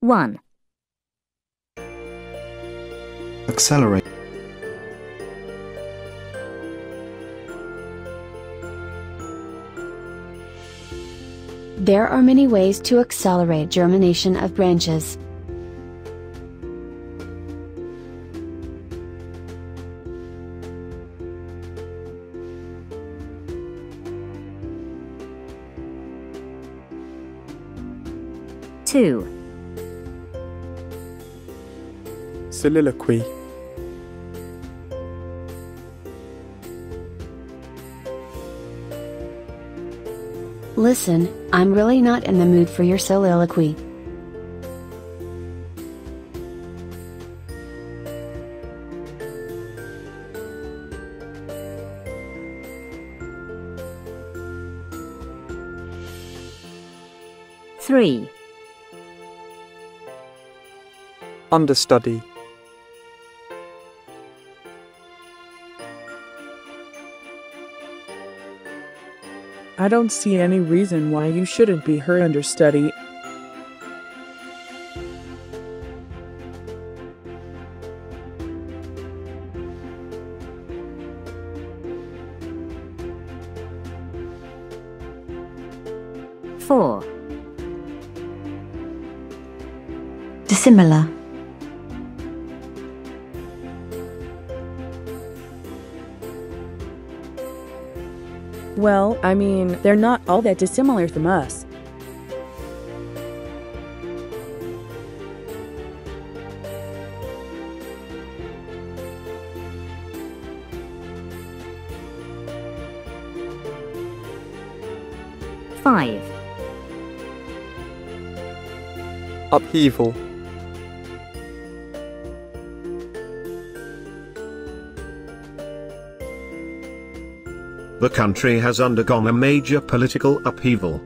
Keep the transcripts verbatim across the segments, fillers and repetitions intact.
one. Accelerate. There are many ways to accelerate germination of branches. two. Soliloquy. Listen, I'm really not in the mood for your soliloquy. three. Understudy. I don't see any reason why you shouldn't be her understudy. four. Dissimilar. Well, I mean, they're not all that dissimilar from us. five. Upheaval. The country has undergone a major political upheaval.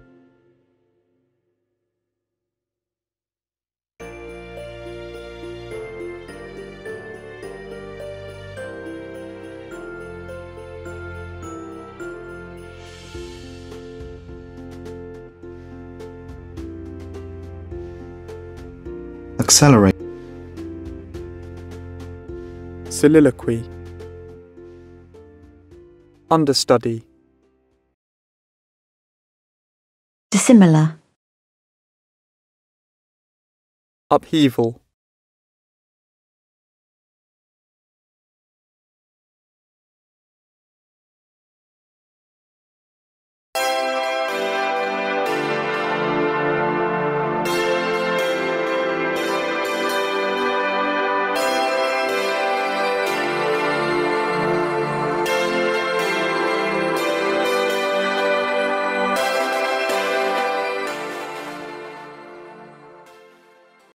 Accelerate. Soliloquy. Understudy. Dissimilar. Upheaval.